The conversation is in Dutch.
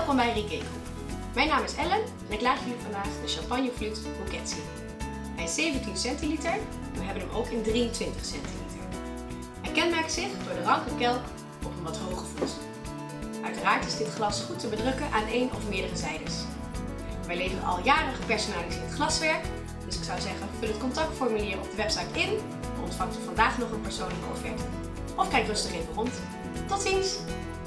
Welkom bij Riquet Groep. Mijn naam is Ellen en ik laat jullie vandaag de Champagne Flûte Bouquet zien. Hij is 17 centiliter, maar we hebben hem ook in 23 centiliter. Hij kenmerkt zich door de ranke kelk op een wat hoge voet. Uiteraard is dit glas goed te bedrukken aan één of meerdere zijdes. Wij leveren al jaren gepersonaliseerd glaswerk, dus ik zou zeggen vul het contactformulier op de website in en ontvangt u vandaag nog een persoonlijke offerte. Of kijk rustig even rond. Tot ziens!